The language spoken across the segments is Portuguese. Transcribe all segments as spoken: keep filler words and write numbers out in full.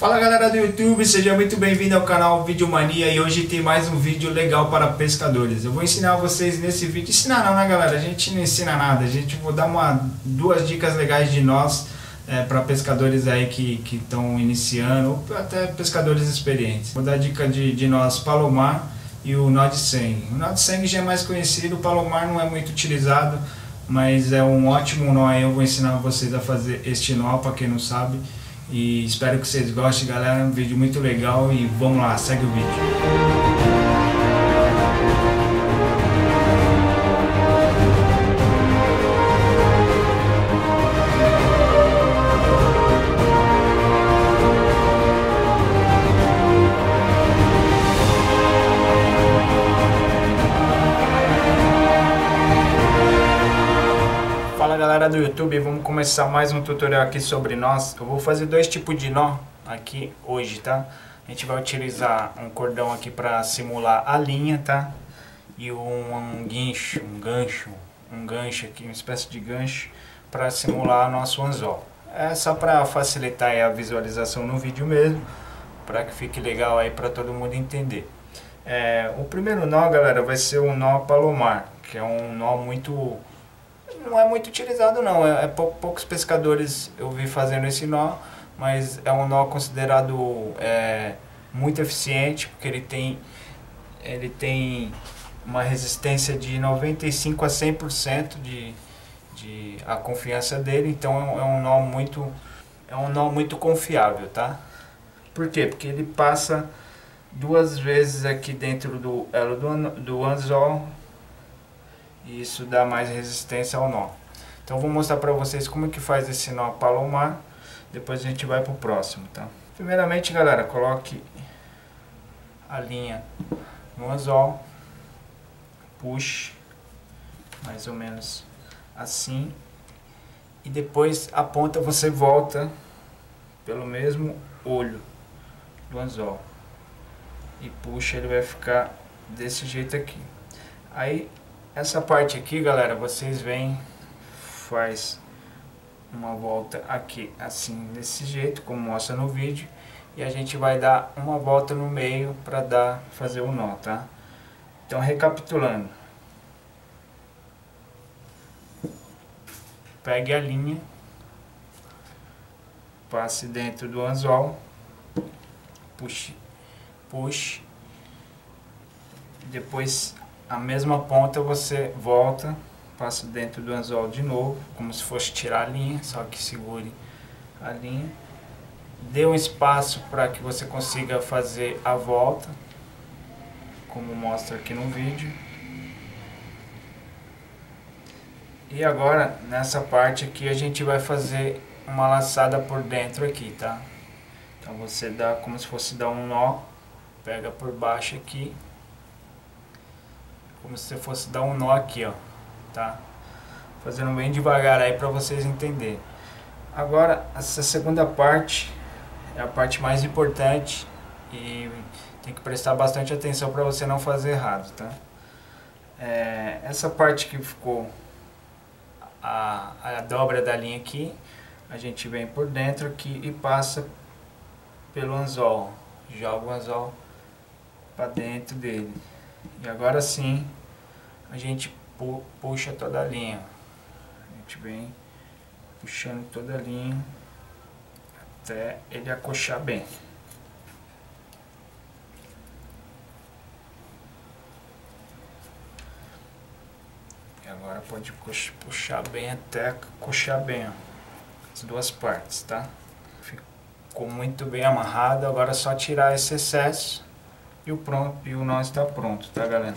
Fala galera do YouTube, seja muito bem-vindo ao canal Vídeo Mania e hoje tem mais um vídeo legal para pescadores. Eu vou ensinar vocês nesse vídeo, ensinar não né galera, a gente não ensina nada, a gente vou dar uma, duas dicas legais de nós é, para pescadores aí que estão iniciando ou até pescadores experientes. Vou dar dica de, de nós Palomar e o nó de sangue. O nó de sangue já é mais conhecido, o Palomar não é muito utilizado, mas é um ótimo nó aí, eu vou ensinar vocês a fazer este nó para quem não sabe. E espero que vocês gostem, galera, é um vídeo muito legal e vamos lá, segue o vídeo. Fala galera do YouTube, vamos começar mais um tutorial aqui sobre nós. Eu vou fazer dois tipos de nó aqui hoje, tá? A gente vai utilizar um cordão aqui para simular a linha, tá? E um, um guincho, um gancho, um gancho aqui, uma espécie de gancho para simular nosso anzol. É só para facilitar aí a visualização no vídeo mesmo, para que fique legal aí para todo mundo entender. É, o primeiro nó, galera, vai ser o nó Palomar, que é um nó muito... não é muito utilizado não, é, é pou, poucos pescadores eu vi fazendo esse nó, mas é um nó considerado é, muito eficiente, porque ele tem, ele tem uma resistência de noventa e cinco a cem por cento de, de a confiança dele, então é um, é um nó muito é um nó muito confiável, tá? Por quê? Porque ele passa duas vezes aqui dentro do elo do, do anzol. E isso dá mais resistência ao nó. Então vou mostrar para vocês como é que faz esse nó Palomar. Depois a gente vai pro próximo, tá? Primeiramente, galera, coloque a linha no anzol, puxe mais ou menos assim, e depois a ponta você volta pelo mesmo olho do anzol e puxa, ele vai ficar desse jeito aqui. Aí essa parte aqui, galera, vocês vêm, faz uma volta aqui, assim, desse jeito, como mostra no vídeo. E a gente vai dar uma volta no meio para dar, fazer o nó, tá? Então, recapitulando. Pegue a linha, passe dentro do anzol, puxe, puxe, depois a mesma ponta você volta, passa dentro do anzol de novo, como se fosse tirar a linha, só que segure a linha. Dê um espaço para que você consiga fazer a volta, como mostra aqui no vídeo. E agora, nessa parte aqui, a gente vai fazer uma laçada por dentro aqui, tá? Então você dá como se fosse dar um nó, pega por baixo aqui, como se fosse dar um nó aqui, ó, tá? Fazendo bem devagar aí para vocês entenderem. Agora, essa segunda parte é a parte mais importante e tem que prestar bastante atenção para você não fazer errado, tá? É, essa parte que ficou a, a dobra da linha aqui, a gente vem por dentro aqui e passa pelo anzol, joga o anzol para dentro dele. E agora sim, a gente pu puxa toda a linha. A gente vem puxando toda a linha até ele acochar bem. E agora pode puxar bem até acochar bem, ó, as duas partes, tá? Ficou muito bem amarrado, agora é só tirar esse excesso. E o, pronto, e o nó está pronto, tá galera?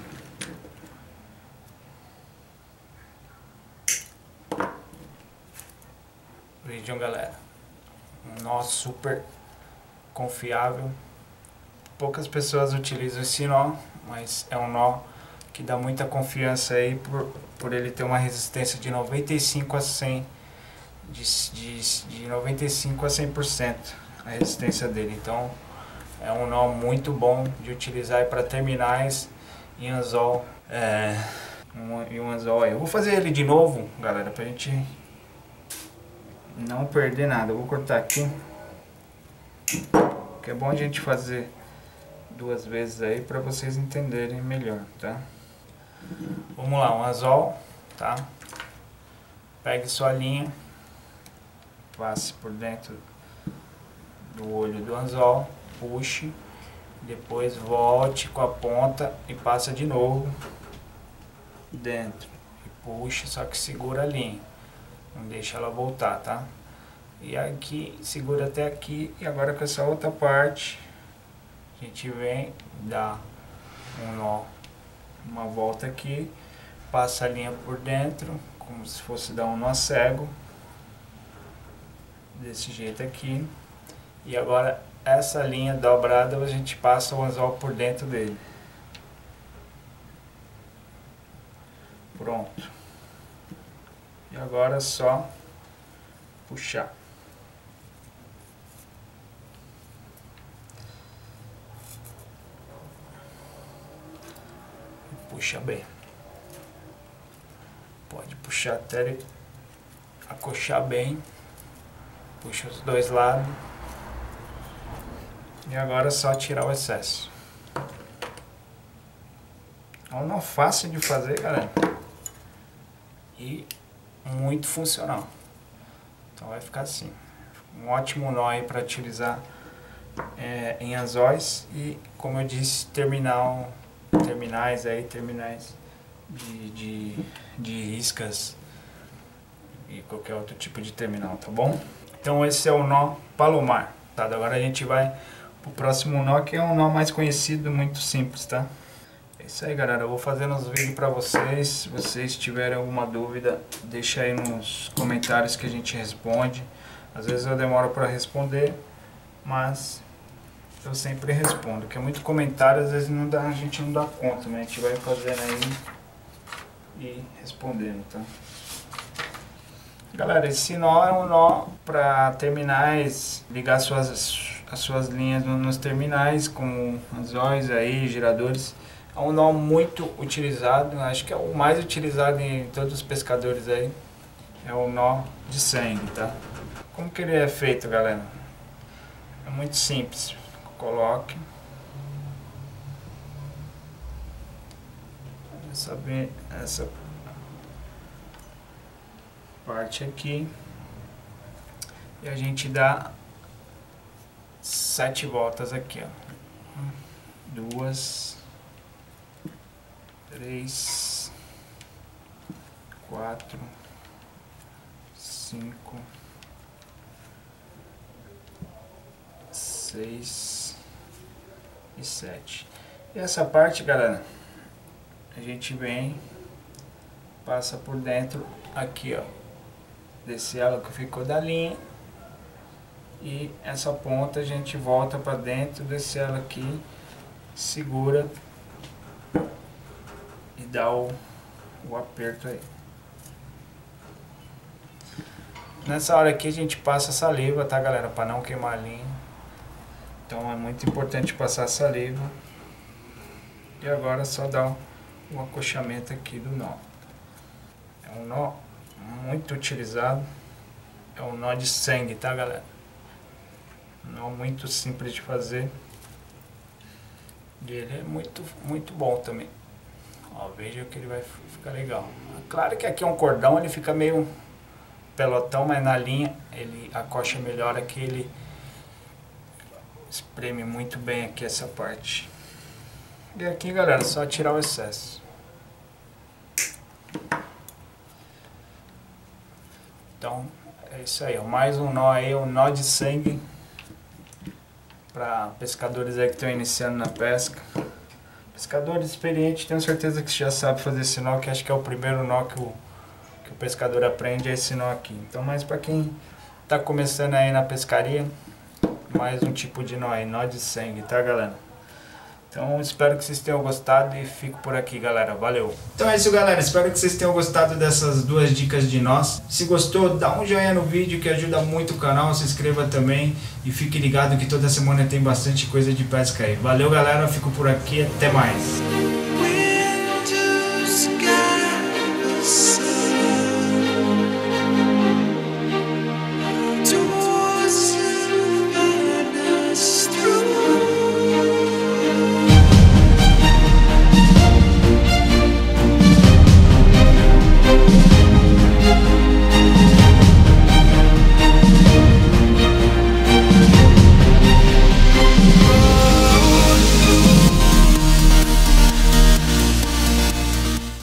Vídeo, galera. Um nó super confiável. Poucas pessoas utilizam esse nó, mas é um nó que dá muita confiança aí por, por ele ter uma resistência de noventa e cinco a cem de, de, de noventa e cinco a cem por cento a resistência dele. Então é um nó muito bom de utilizar para terminais e anzol. É, um, e um anzol. Eu vou fazer ele de novo, galera, pra gente não perder nada. Eu vou cortar aqui. Que é bom a gente fazer duas vezes aí para vocês entenderem melhor, tá? Vamos lá, um anzol, tá? Pegue sua linha, passe por dentro do olho do anzol, puxe, depois volte com a ponta e passa de novo dentro e puxa, só que segura a linha, não deixa ela voltar, tá? E aqui, segura até aqui, e agora com essa outra parte a gente vem, dá um nó, uma volta aqui, passa a linha por dentro, como se fosse dar um nó cego, desse jeito aqui. E agora essa linha dobrada a gente passa o anzol por dentro dele. Pronto. E agora é só puxar. Puxa bem. Pode puxar até ele acochar bem. Puxa os dois lados. E agora é só tirar o excesso. É um nó fácil de fazer, galera. E muito funcional. Então vai ficar assim. Um ótimo nó aí para utilizar é, em anzóis. E como eu disse, terminal, terminais aí, terminais de, de, de iscas e qualquer outro tipo de terminal, tá bom? Então esse é o nó palomar, tá? Agora a gente vai pro próximo nó, que é um nó mais conhecido, muito simples, tá? É isso aí, galera. Eu vou fazendo os vídeos pra vocês. Se vocês tiverem alguma dúvida, deixa aí nos comentários que a gente responde. Às vezes eu demoro pra responder, mas eu sempre respondo. Porque é muito comentário, às vezes não dá, a gente não dá conta, né? A gente vai fazendo aí e respondendo, tá? Galera, esse nó é um nó para terminais, ligar suas, as suas linhas nos terminais, como anzóis aí, giradores. É um nó muito utilizado, acho que é o mais utilizado em todos os pescadores aí. É o nó de sangue, tá? Como que ele é feito, galera? É muito simples. Coloque essa, essa parte aqui e a gente dá sete voltas aqui, ó. Duas, três, quatro, cinco, seis e sete. E essa parte, galera, a gente vem, passa por dentro aqui, ó, desse elo que ficou da linha, e essa ponta a gente volta para dentro desse elo aqui, segura e dá o, o aperto aí. Nessa hora aqui a gente passa saliva, tá, galera, para não queimar a linha. Então é muito importante passar saliva. E agora só dá um, um acochamento aqui do nó. É um nó muito utilizado, é um nó de sangue, tá, galera? Um nó muito simples de fazer e ele é muito, muito bom também. Ó, veja que ele vai ficar legal. Claro que aqui é um cordão, ele fica meio pelotão, mas na linha ele acocha melhor aqui, ele espreme muito bem aqui essa parte. E aqui, galera, só tirar o excesso. Então é isso aí, ó. Mais um nó aí, um nó de sangue para pescadores aí que estão iniciando na pesca. Pescadores experientes, tenho certeza que já sabe fazer esse nó, que acho que é o primeiro nó que o, que o pescador aprende, é esse nó aqui. Então, mas para quem está começando aí na pescaria, mais um tipo de nó aí, nó de sangue, tá, galera? Então espero que vocês tenham gostado e fico por aqui, galera. Valeu! Então é isso, galera. Espero que vocês tenham gostado dessas duas dicas de nós. Se gostou, dá um joinha no vídeo que ajuda muito o canal. Se inscreva também e fique ligado que toda semana tem bastante coisa de pesca aí. Valeu, galera. Fico por aqui. Até mais!